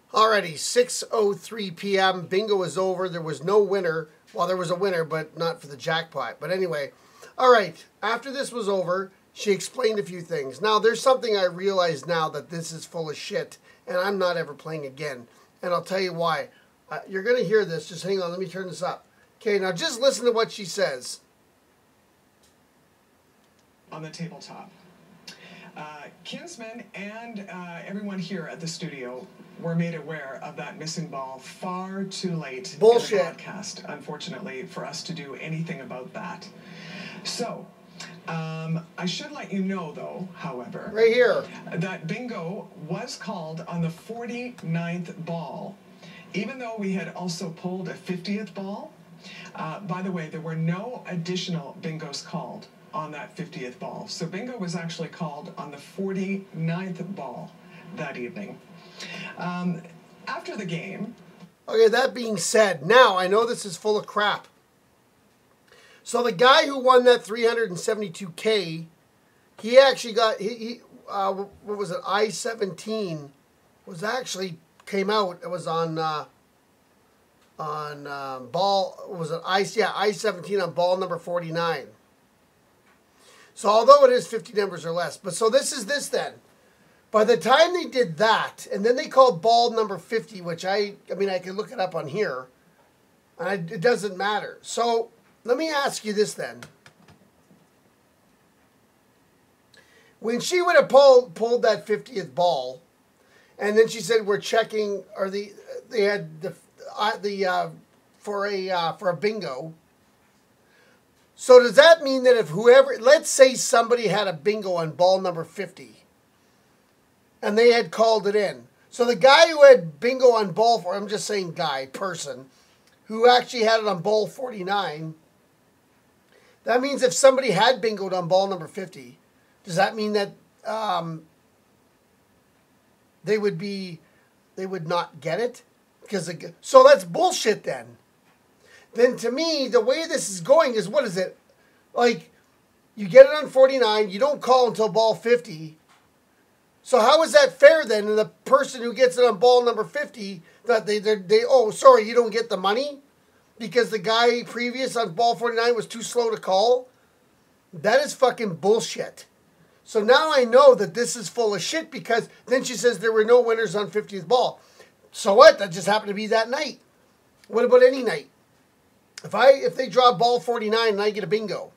Alrighty, 6:03 p.m. Bingo is over. There was no winner. Well, there was a winner, but not for the jackpot. But anyway, all right. After this was over, she explained a few things. Now, there's something I realize now that this is full of shit, and I'm not ever playing again. And I'll tell you why. You're going to hear this. Just hang on. Let me turn this up. Okay, now just listen to what she says. On the tabletop. Kinsman and everyone here at the studio were made aware of that missing ball far too late in the broadcast, unfortunately, for us to do anything about that. So, I should let you know, though, however, right here, that bingo was called on the 49th ball, even though we had also pulled a 50th ball. By the way, there were no additional bingos called on that 50th ball. So bingo was actually called on the 49th ball that evening. After the game... Okay, that being said, now I know this is full of crap. So the guy who won that 372K, he actually got, what was it, I-17, was actually, came out, it was on ball, was it I-17 on ball number 49. So although it is 50 numbers or less, but so this is this then. By the time they did that, and then they called ball number 50, which I mean, I can look it up on here, and it doesn't matter. So let me ask you this then. When she would have pulled that 50th ball, and then she said we're checking, or they had for a bingo. So does that mean that if whoever, let's say somebody had a bingo on ball number 50, and they had called it in. So the guy who had bingo on ball, I'm just saying guy, person, who actually had it on ball 49, that means if somebody had bingoed on ball number 50, does that mean that they would not get it? So that's bullshit then. Then to me, the way this is going is, what is it? Like, you get it on 49, you don't call until ball 50. So how is that fair then? And the person who gets it on ball number 50, that oh, sorry, you don't get the money? Because the guy previous on ball 49 was too slow to call? That is fucking bullshit. So now I know that this is full of shit, because then she says there were no winners on 50th ball. So what? That just happened to be that night. What about any night? If they draw ball 49 and I get a bingo,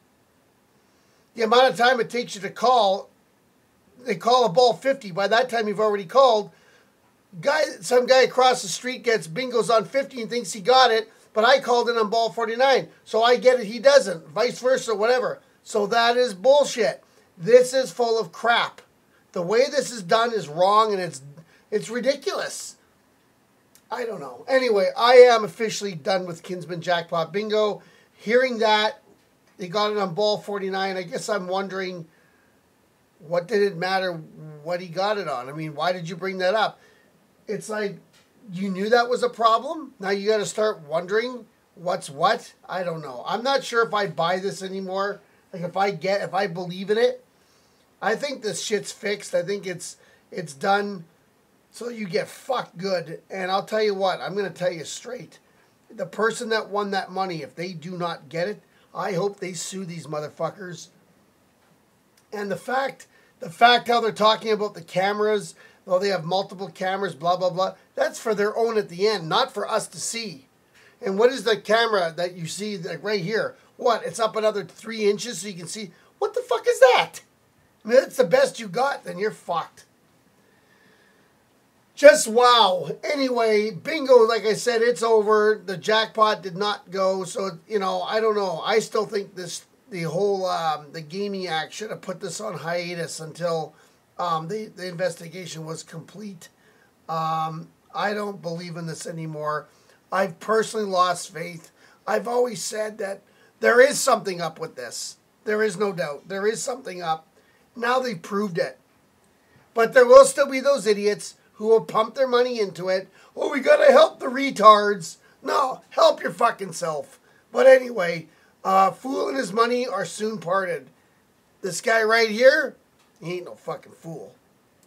the amount of time it takes you to call, they call a ball 50. By that time you've already called. Some guy across the street gets bingos on 50 and thinks he got it, but I called it on ball 49. So I get it, he doesn't. Vice versa, whatever. So that is bullshit. This is full of crap. The way this is done is wrong, and it's ridiculous. I don't know. Anyway, I am officially done with Kinsman Jackpot Bingo. Hearing that, they got it on ball 49. I guess I'm wondering, what did it matter what he got it on? I mean, why did you bring that up? It's like, you knew that was a problem? Now you got to start wondering what's what? I don't know. I'm not sure if I buy this anymore. Like, if I believe in it. I think this shit's fixed. I think it's done. So you get fucked good. And I'll tell you what, I'm going to tell you straight. The person that won that money, if they do not get it, I hope they sue these motherfuckers. And the fact how they're talking about the cameras, though they have multiple cameras, blah, blah, blah, that's for their own at the end, not for us to see. And what is the camera that you see like right here? What, it's up another 3 inches so you can see? What the fuck is that? I mean, that's the best you got, then you're fucked. Just wow. Anyway, bingo, like I said, it's over. The jackpot did not go. So, you know, I don't know. I still think the whole, the Gaming Act should have put this on hiatus until the investigation was complete. I don't believe in this anymore. I've personally lost faith. I've always said that there is something up with this. There is no doubt. There is something up. Now they've proved it. But there will still be those idiots who will pump their money into it. Oh, we got to help the retards. No, help your fucking self. But anyway, fool and his money are soon parted. This guy right here, he ain't no fucking fool.